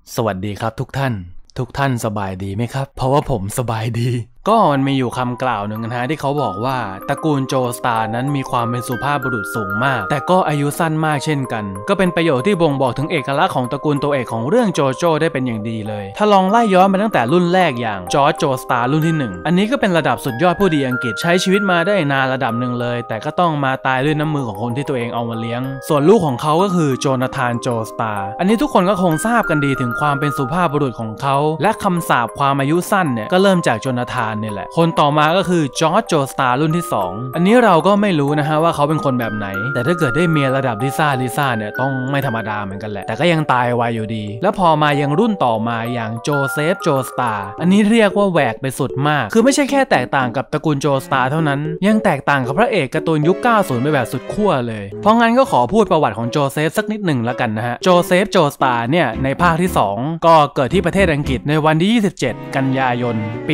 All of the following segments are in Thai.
สวัสดีครับทุกท่านสบายดีไหมครับเพราะว่าผมสบายดีก็มันมีอยู่คำกล่าวหนึ่งนะฮะที่เขาบอกว่าตระกูลโจสตาร์นั้นมีความเป็นสุภาพบุรุษสูงมากแต่ก็อายุสั้นมากเช่นกันก็เป็นประโยชน์ที่บ่งบอกถึงเอกลักษณ์ของตระกูลตัวเอกของเรื่องโจโจ้ได้เป็นอย่างดีเลยถ้าลองไล่ย้อนไปตั้งแต่รุ่นแรกอย่างจอร์จโจสตาร์รุ่นที่1อันนี้ก็เป็นระดับสุดยอดผู้ดีอังกฤษใช้ชีวิตมาได้นานระดับหนึ่งเลยแต่ก็ต้องมาตายด้วยน้ำมือของคนที่ตัวเองเอามาเลี้ยงส่วนลูกของเขาก็คือโจนาธานโจสตาร์อันนี้ทุกคนก็คงทราบกันดีถึงความเป็นสุภาพบุรุษของเขาและคำสาปความอายุสั้นเนี่ยก็เริ่มจากโจนาธานเนี่ยแหละคนต่อมาก็คือจอร์จโจสตาร์รุ่นที่2อันนี้เราก็ไม่รู้นะฮะว่าเขาเป็นคนแบบไหนแต่ถ้าเกิดได้เมียระดับลิซ่าเนี่ยต้องไม่ธรรมดาเหมือนกันแหละแต่ก็ยังตายไวอยู่ดีแล้วพอมายังรุ่นต่อมาอย่างโจเซฟโจสตาร์อันนี้เรียกว่าแหวกไปสุดมากคือไม่ใช่แค่แตกต่างกับตระกูลโจสตาร์เท่านั้นยังแตกต่างกับพระเอกการ์ตูนยุค 90 ไปแบบสุดขั้วเลยเพราะงั้นก็ขอพูดประวัติของโจเซฟสักนิดหนึ่งแล้วกันนะฮะโจเซฟโจสตาร์เนี่ยในภาคที่2ก็เกิดที่ประเทศอังกฤษในวันที่27 กันยายนปี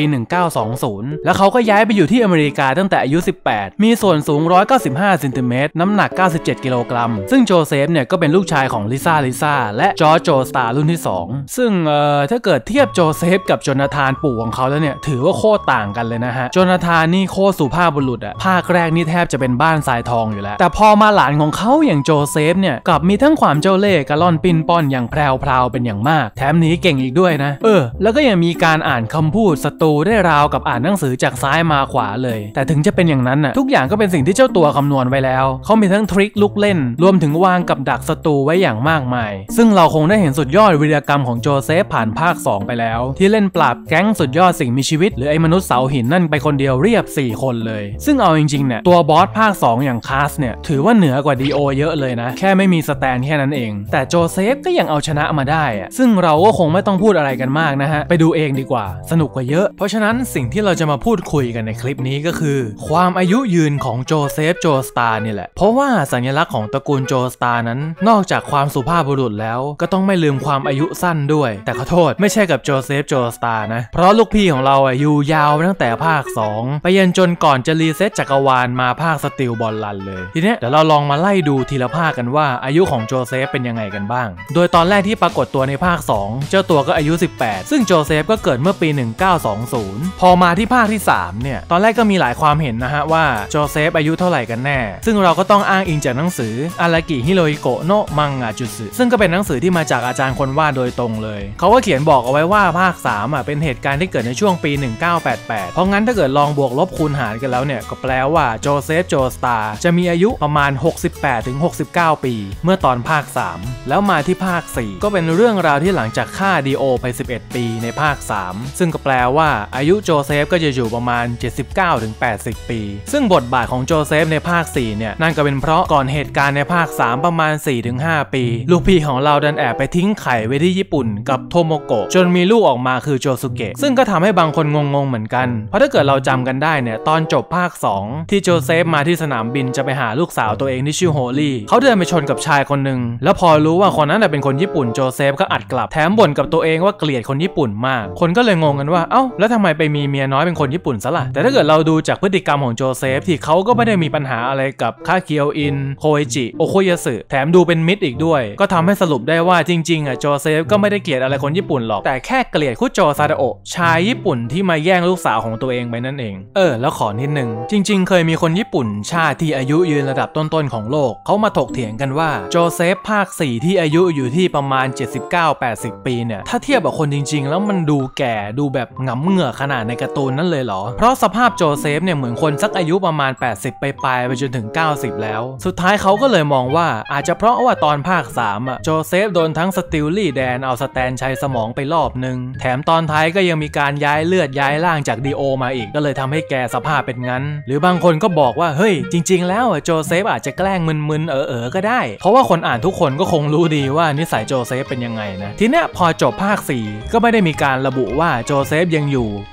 1920แล้วเขาก็ย้ายไปอยู่ที่อเมริกาตั้งแต่อายุ18มีส่วนสูง195เซนติเมตรน้ำหนัก97กิโลกรัมซึ่งโจเซฟเนี่ยก็เป็นลูกชายของลิซ่าและจอร์จโจสตาร์รุ่นที่2ซึ่งถ้าเกิดเทียบโจเซฟกับโจนาธานปู่ของเขาแล้วเนี่ยถือว่าโคตรต่างกันเลยนะฮะโจนาธานนี่โคตรสุภาพบุรุษอะภาคแรกนี่แทบจะเป็นบ้านทรายทองอยู่แล้วแต่พอมาหลานของเขาอย่างโจเซฟเนี่ยกลับมีทั้งความเจ้าเล่ห์กระล่อนปิ้นป้อนอย่างแพรวเป็นอย่างมากแถมหนีเก่งอีกด้วยนะแล้วก็ยังมีการอ่านคำพูดศัตรูได้ราวกับอ่านหนังสือจากซ้ายมาขวาเลยแต่ถึงจะเป็นอย่างนั้นน่ะทุกอย่างก็เป็นสิ่งที่เจ้าตัวคำนวณไว้แล้วเขามีทั้งทริคลุกเล่นรวมถึงวางกับดักศัตรูไว้อย่างมากมายซึ่งเราคงได้เห็นสุดยอดวีรกรรมของโจเซฟผ่านภาค2ไปแล้วที่เล่นปราบแก๊งสุดยอดสิ่งมีชีวิตหรือไอ้มนุษย์เสาหินนั่นไปคนเดียวเรียบ4คนเลยซึ่งเอาจริงๆเนี่ยตัวบอสภาค2อย่างคาสเนี่ยถือว่าเหนือกว่าดีโอเยอะเลยนะแค่ไม่มีสแตนแค่นั้นเองแต่โจเซฟก็ยังเอาชนะมาได้อะซึ่งเราก็คงไม่ต้องพูดอะไรกันมากนะฮะไปดูเองดีกว่าสนุกกว่าเยอะเพราะฉะนั้นสิ่งที่เราจะมาพูดคุยกันในคลิปนี้ก็คือความอายุยืนของโจเซฟโจสตาร์นี่แหละเพราะว่าสัญลักษณ์ของตระกูลโจสตาร์นั้นนอกจากความสุภาพบุรุษแล้วก็ต้องไม่ลืมความอายุสั้นด้วยแต่ขอโทษไม่ใช่กับโจเซฟโจสตาร์นะเพราะลูกพี่ของเราอยู่ยาวตั้งแต่ภาค2ไปยันจนก่อนจะรีเซ็ตจักรวาลมาภาคสตีลบอลลันเลยทีเนี้ยเดี๋ยวเราลองมาไล่ดูทีละภาคกันว่าอายุของโจเซฟเป็นยังไงกันบ้างโดยตอนแรกที่ปรากฏตัวในภาค2เจ้าตัวก็อายุ18ซึ่งโจเซฟก็เกิดเมื่อปี1920พอมาที่ภาคที่3เนี่ยตอนแรกก็มีหลายความเห็นนะฮะว่าโจเซฟอายุเท่าไหร่กันแน่ซึ่งเราก็ต้องอ้างอิงจากหนังสืออารากิฮิโรฮิโกะโนะมังงะจุสึซึ่งก็เป็นหนังสือที่มาจากอาจารย์คนวาดโดยตรงเลยเขาก็เขียนบอกเอาไว้ว่าภาค3เป็นเหตุการณ์ที่เกิดในช่วงปี1988เพราะงั้นถ้าเกิดลองบวกลบคูณหารกันแล้วเนี่ยก็แปลว่าโจเซฟโจสตาร์จะมีอายุประมาณ68 ถึง 69 ปีเมื่อตอนภาค3แล้วมาที่ภาค4ก็เป็นเรื่องราวที่หลังจากฆ่าดีโอไป11 ปีในภาค3ซึ่งก็แปลว่าอายุโจเซฟก็จะอยู่ประมาณ79 ถึง 80 ปีซึ่งบทบาทของโจเซฟในภาค4เนี่ยนั่นก็เป็นเพราะก่อนเหตุการณ์ในภาค3ประมาณ 4-5 ปีลูกพี่ของเราดันแอบไปทิ้งไข่ไว้ที่ญี่ปุ่นกับโทโมโกะจนมีลูกออกมาคือโจซุเกะซึ่งก็ทำให้บางคนงงเหมือนกันเพราะถ้าเกิดเราจำกันได้เนี่ยตอนจบภาค2ที่โจเซฟมาที่สนามบินจะไปหาลูกสาวตัวเองที่ชื่อโฮลี่เขาเดินไปชนกับชายคนหนึ่งแล้วพอรู้ว่าคนนั้นเป็นคนญี่ปุ่นโจเซฟก็อัดกลับแถมบ่นกับตัวเองว่าเกลียดคนญี่ปุ่นมากคนก็เลยงงกันว่าเอ้าแล้วทำไมไปมีเมียน้อยเป็นคนญี่ปุ่นซะล่ะแต่ถ้าเกิดเราดูจากพฤติกรรมของโจเซฟที่เขาก็ไม่ได้มีปัญหาอะไรกับคาเคียวอินโคเอจิโอโคยาสึแถมดูเป็นมิตรอีกด้วยก็ทำให้สรุปได้ว่าจริงๆโจเซฟก็ไม่ได้เกลียดอะไรคนญี่ปุ่นหรอกแต่แค่เกลียดคุโจซาดาโอะชายญี่ปุ่นที่มาแย่งลูกสาวของตัวเองไปนั่นเองแล้วขอนิดนึงจริงๆเคยมีคนญี่ปุ่นชาติที่อายุยืนระดับต้นๆของโลกเขามาถกเถียงกันว่าโจเซฟภาค4ที่อายุอยู่ที่ประมาณ 79-80 ปีเนี่ยถ้าเทียบกับคนจริงๆแล้วมันดูแก่ดูแบบหงำเหงื่อขนาดในการ์ตูนนั่นเลยเหรอเพราะสภาพโจเซฟเนี่ยเหมือนคนสักอายุประมาณ80ไปจนถึง90แล้วสุดท้ายเขาก็เลยมองว่าอาจจะเพราะว่าตอนภาค3โจเซฟโดนทั้งสติลลี่แดนเอาสแตนชัยสมองไปรอบนึงแถมตอนท้ายก็ยังมีการย้ายเลือดย้ายร่างจากดีโอมาอีกก็เลยทำให้แกสภาพเป็นงั้นหรือบางคนก็บอกว่าเฮ้ยจริงๆแล้วโจเซฟอาจจะแกล้งมึนๆก็ได้เพราะว่าคนอ่านทุกคนก็คงรู้ดีว่านิสัยโจเซฟเป็นยังไงนะทีเนี้ยพอจบภาค4ก็ไม่ได้มีการระบุว่าโจเซฟยังอยู่เป็นหรือ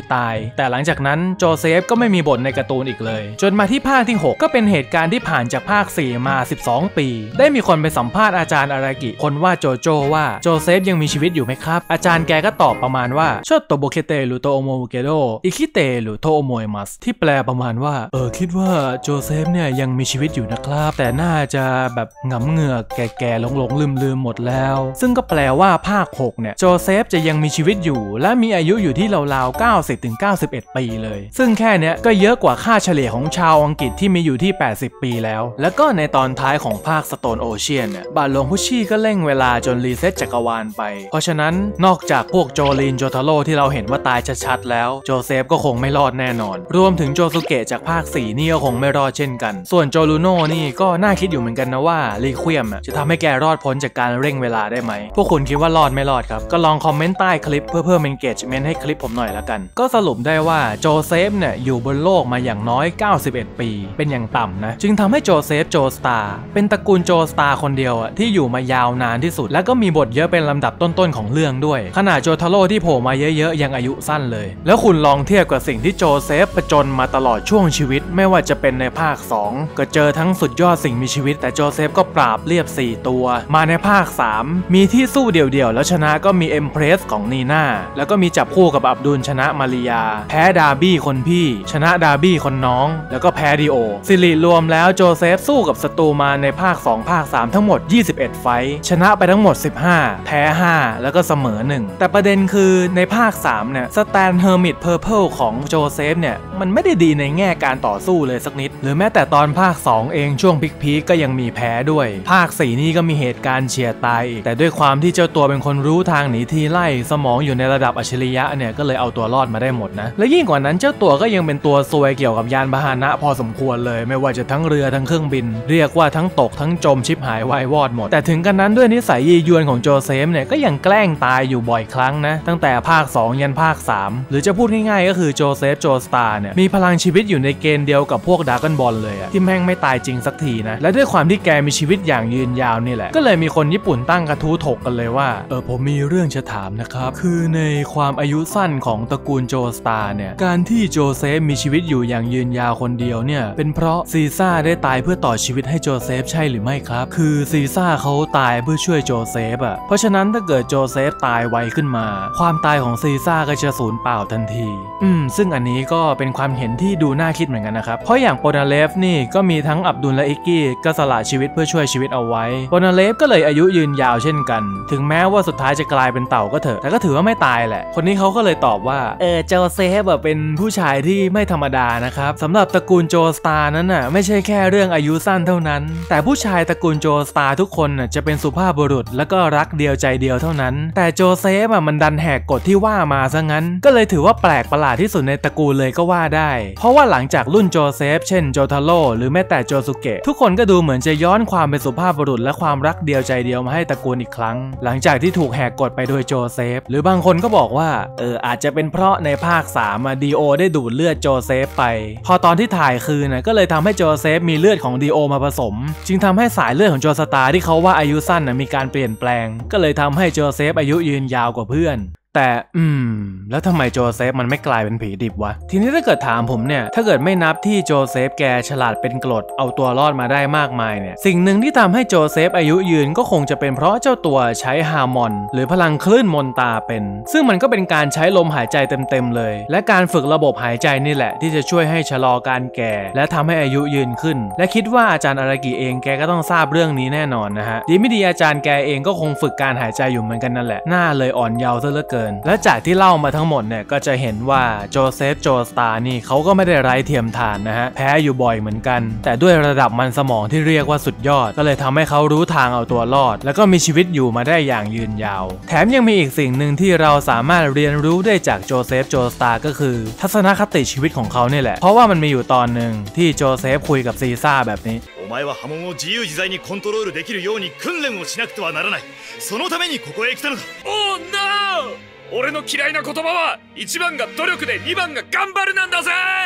ตายแต่หลังจากนั้นโจเซฟก็ไม่มีบทในการ์ตูนอีกเลยจนมาที่ภาคที่ 6ก็เป็นเหตุการณ์ที่ผ่านจากภาค 4 มา 12 ปีได้มีคนไปสัมภาษณ์อาจารย์อารากิคนว่าโจโจว่าโจเซฟยังมีชีวิตอยู่ไหมครับอาจารย์แกก็ตอบประมาณว่าชอตโตโบเคเตหรือโตโอโมเกโดอิคิเตหรือโตโอโมเอมัสที่แปลประมาณว่าคิดว่าโจเซฟเนี่ยยังมีชีวิตอยู่นะครับแต่น่าจะแบบหงำเหงือกแก่ๆหลงๆลืมๆหมดแล้วซึ่งก็แปลว่าภาค 6 เนี่ยโจเซฟจะยังมีชีวิตอยู่และมีอายุอยู่ที่ราวๆ 90-91 ปีเลยซึ่งแค่เนี้ยก็เยอะกว่าค่าเฉลี่ยของชาวอังกฤษที่มีอยู่ที่ 80 ปีแล้วก็ในตอนท้ายของภาค Stone Ocean เนี่ยบาทหลวงพุชชี่ก็เร่งเวลาจนรีเซ็ตจักรวาลไปเพราะฉะนั้นนอกจากพวกโจลินโจทาโร่ที่เราเห็นว่าตายชัดๆแล้วโจเซฟก็คงไม่รอดแน่นอนรวมถึงโจซุเกะจากภาค 4 นี่ก็คงไม่รอดเช่นกันส่วนโจลูโน่นี่ก็น่าคิดอยู่เหมือนกันนะว่ารีควียมจะทำให้แกรอดพ้นจากการเร่งเวลาได้ไหมพวกคุณคิดว่ารอดไม่รอดครับก็ลองคอมเมนต์ใต้คลิปเพื่อเพิ่ม engagement ให้คลิปผมหน่อยละกันก็สรุปได้ว่าโจเซฟเนี่ยอยู่บนโลกมาอย่างน้อย91 ปีเป็นอย่างต่ำนะจึงทำให้โจเซฟโจสตาร์เป็นตระกูลโจสตาร์คนเดียวที่อยู่มายาวนานที่สุดและก็มีบทเยอะเป็นลำดับต้นๆของเรื่องด้วยขนาดโจทาโร่ที่โผล่มาเยอะๆยังอายุสั้นเลยแล้วคุณลองเทียบกับสิ่งที่โจเซฟผจญมาตลอดช่วงชีวิตไม่ว่าจะเป็นในภาค 2ก็เจอทั้งสุดยอดสิ่งมีชีวิตแต่โจเซฟก็ปราบเรียบ4ตัวมาในภาค 3มีที่สู้เดี่ยวๆแล้วชนะก็มีเอ็มเพรสของนีน่าแล้วก็มีจับคู่กับอับดุลชนะมาริยาแพ้ดาร์บี้คนพี่ชนะดาร์บี้คนน้องแล้วก็แพ้ดิโอสิริรวมแล้วโจเซฟสู้กับศัตรูมาในภาค 2 ภาค 3 ทั้งหมด21ไฟท์ชนะไปทั้งหมด15แพ้5แล้วก็เสมอ1แต่ประเด็นคือในภาค 3 เนี่ยสแตนเฮอร์มิตเพอร์เพิลของโจเซฟเนี่ยมันไม่ได้ดีในแง่การต่อสู้เลยสักนิดหรือแม้แต่ตอนภาค 2 เองช่วงพีคก็ยังมีแพ้ด้วยภาค 4 นี่ก็มีเหตุการณ์เฉียดตายอีกแต่ด้วยความที่เจ้าตัวเป็นคนรู้ทางหนีทีไล่สมองอยู่ในระดับอัจฉริยะเนี่ยก็เลยเอาตัวรอดมาได้หมดนะและยิ่งกว่านั้นเจ้าตัวก็ยังเป็นตัวซวยเกี่ยวกับยานพาหนะพอสมควรเลยไม่ว่าจะทั้งเรือทั้งเครื่องบินเรียกว่าทั้งตกทั้งจมชิบหายวายวอดหมดแต่ถึงกันนั้นด้วยนิสัยยียวนของโจเซฟเนี่ยก็ยังแกล้งตายอยู่บ่อยครั้งนะตั้งแต่ภาค 2 ยันภาค 3หรือจะพูดง่ายๆก็คือโจเซฟโจสตาร์เนี่ยมีพลังชีวิตอยู่ในเกณฑ์เดียวกับพวกดราก้อนบอลเลยที่แม่งไม่ตายจริงสักทีนะและด้วยความที่แกมีชีวิตอย่างยืนยาวนี่แหละก็เลยมีคนญี่ปุ่นตั้งกระทู้ถกกันเลยว่าผมมีเรื่องจะถามนะครับคือในความอายุสั้นของตระกูลโจสตาร์เนี่ยการที่โจเซฟมีชีวิตอยู่อย่างยืนยาวคนเดียวเนี่ยเป็นเพราะซีซ่าได้ตายเพื่อต่อชีวิตให้โจเซฟใช่หรือไม่ครับคือซีซ่าเขาตายเพื่อช่วยโจเซฟเพราะฉะนั้นถ้าเกิดโจเซฟตายไวขึ้นมาความตายของซีซ่าก็จะสูญเปล่าทันทีซึ่งอันนี้ก็เป็นความเห็นที่ดูน่าคิดเหมือนกันนะครับเพราะอย่างโปนาเลฟนี่ก็มีทั้งอับดุลและอิกกี้ก็สละชีวิตเพื่อช่วยชีวิตเอาไว้โปนาเลฟก็เลยอายุยืนยาวเช่นกันถึงแม้ว่าสุดท้ายจะกลายเป็นเต่าก็เถอะแต่ก็ถือว่าไม่ตายแหละคนนี้เขาก็เลยตอบว่าโจเซฟเป็นผู้ชายที่ไม่ธรรมดานะครับสำหรับตระกูลโจสตาร์นั้นไม่ใช่แค่เรื่องอายุสั้นเท่านั้นแต่ผู้ชายตระกูลโจสตาร์ทุกคนจะเป็นสุภาพบุรุษแล้วก็รักเดียวใจเดียวเท่านั้นแต่โจเซฟมันดันแหกกฎที่ว่ามาซะงั้นก็เลยถือว่าแปลกประหลาดที่สุดในตระกูลเลยก็ว่าได้เพราะว่าหลังจากรุ่นโจเซฟเช่นโจทาโร่หรือแม้แต่โจซุเกะทุกคนก็ดูเหมือนจะย้อนความเป็นสุภาพบุรุษและความรักเดียวใจเดียวมาให้ตระกูลอีกครั้งหลังจากที่ถูกแหกกฎไปโดยโจเซฟหรือบางคนก็บอกว่าอาจจะเป็นเพราะในภาค 3ดีโอได้ดูดเลือดโจเซฟไปพอตอนที่ถ่ายคืนก็เลยทำให้โจเซฟมีเลือดของดีโอมาผสมจึงทำให้สายเลือดของโจสตาร์ที่เขาว่าอายุสั้นมีการเปลี่ยนแปลงก็เลยทำให้โจเซฟอายุยืนยาวกว่าเพื่อน แต่แล้วทำไมโจเซฟมันไม่กลายเป็นผีดิบวะทีนี้ถ้าเกิดถามผมเนี่ยถ้าเกิดไม่นับที่โจเซฟแกฉลาดเป็นกรดเอาตัวรอดมาได้มากมายเนี่ยสิ่งหนึ่งที่ทำให้โจเซฟอายุยืนก็คงจะเป็นเพราะเจ้าตัวใช้ฮาร์มอนหรือพลังคลื่นมนตาเป็นซึ่งมันก็เป็นการใช้ลมหายใจเต็มๆเลยและการฝึกระบบหายใจนี่แหละที่จะช่วยให้ชะลอการแก่และทำให้อายุยืนขึ้นและคิดว่าอาจารย์อารากิเองแกก็ต้องทราบเรื่องนี้แน่นอนนะฮะดีไม่ดีอาจารย์แกเองก็คงฝึกการหายใจอยู่เหมือนกันนั่นแหละหน้าเลยอ่อนเยาว์ซะเหลือเกินและจากที่เล่ามาทั้งหมดเนี่ยก็จะเห็นว่าโจเซฟโจสตาร์นี่เขาก็ไม่ได้ไร้เทียมทานนะฮะแพ้อยู่บ่อยเหมือนกันแต่ด้วยระดับมันสมองที่เรียกว่าสุดยอดก็เลยทำให้เขารู้ทางเอาตัวรอดแล้วก็มีชีวิตอยู่มาได้อย่างยืนยาวแถมยังมีอีกสิ่งหนึ่งที่เราสามารถเรียนรู้ได้จากโจเซฟโจสตาร์ก็คือทัศนคติชีวิตของเขาเนี่ยแหละเพราะว่ามันมีอยู่ตอนหนึ่งที่โจเซฟคุยกับซีซ่าแบบนี้お前は波紋を自由自在にコントロールできるように訓練をしなくてはならないそのためにここへ来たのだおーなー俺の嫌いな言葉は1番が努力で2番が頑張るなんだぜ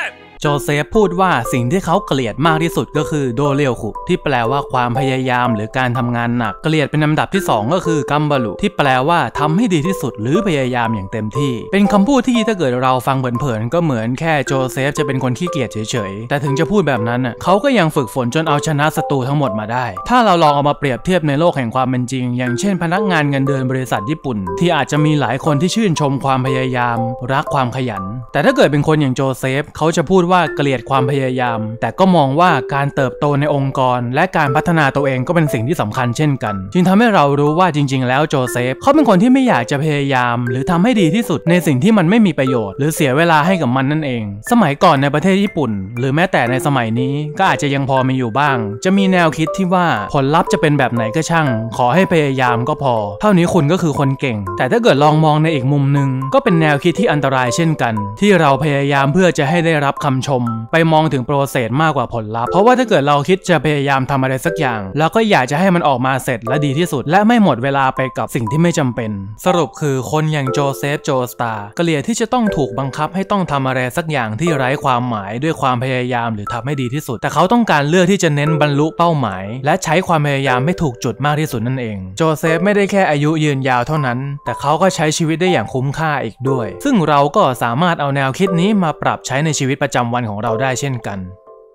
โจเซฟพูดว่าสิ่งที่เขาเกลียดมากที่สุดก็คือโดเรียวคุที่แปลว่าความพยายามหรือการทำงานหนักเกลียดเป็นลำดับที่2ก็คือกัมบารุที่แปลว่าทำให้ดีที่สุดหรือพยายามอย่างเต็มที่เป็นคำพูดที่ถ้าเกิดเราฟังเผินๆก็เหมือนแค่โจเซฟจะเป็นคนขี้เกียจเฉยๆแต่ถึงจะพูดแบบนั้นเขาก็ยังฝึกฝนจนเอาชนะศัตรูทั้งหมดมาได้ถ้าเราลองเอามาเปรียบเทียบในโลกแห่งความเป็นจริงอย่างเช่นพนักงานเงินเดือนบริษัทญี่ปุ่นที่อาจจะมีหลายคนที่ชื่นชมความพยายามรักความขยันแต่ถ้าเกิดเป็นคนอย่างโจเซฟเขาจะพูดว่าเกลียดความพยายามแต่ก็มองว่าการเติบโตในองค์กรและการพัฒนาตัวเองก็เป็นสิ่งที่สำคัญเช่นกันจึงทำให้เรารู้ว่าจริงๆแล้วโจเซฟเขาเป็นคนที่ไม่อยากจะพยายามหรือทำให้ดีที่สุดในสิ่งที่มันไม่มีประโยชน์หรือเสียเวลาให้กับมันนั่นเองสมัยก่อนในประเทศญี่ปุ่นหรือแม้แต่ในสมัยนี้ก็อาจจะยังพอมีอยู่บ้างจะมีแนวคิดที่ว่าผลลัพธ์จะเป็นแบบไหนก็ช่างขอให้พยายามก็พอเท่านี้คุณก็คือคนเก่งแต่ถ้าเกิดลองมองในอีกมุมนึงก็เป็นแนวคิดที่อันตรายเช่นกันที่เราพยายามเพื่อจะให้ได้รับคำชมไปมองถึงโปรเซสมากกว่าผลลัพธ์เพราะว่าถ้าเกิดเราคิดจะพยายามทำอะไรสักอย่างแล้วก็อยากจะให้มันออกมาเสร็จและดีที่สุดและไม่หมดเวลาไปกับสิ่งที่ไม่จำเป็นสรุปคือคนอย่างโจเซฟโจสตาร์เกลียดที่จะต้องถูกบังคับให้ต้องทำอะไรสักอย่างที่ไร้ความหมายด้วยความพยายามหรือทำให้ดีที่สุดแต่เขาต้องการเลือกที่จะเน้นบรรลุเป้าหมายและใช้ความพยายามให้ถูกจุดมากที่สุดนั่นเองโจเซฟไม่ได้แค่อายุยืนยาวเท่านั้นแต่เขาก็ใช้ชีวิตได้อย่างคุ้มค่าอีกด้วยซึ่งเราก็สามารถเอาแนวคิดนี้มาปรับใช้ในชีวิตประจำวันของเราได้เช่นกัน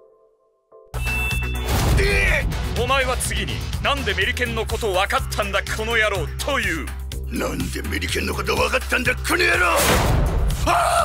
お前は次になんでメリケンのこと分かったんだこの野郎というなんでメリケンのこと分かったんだこの野郎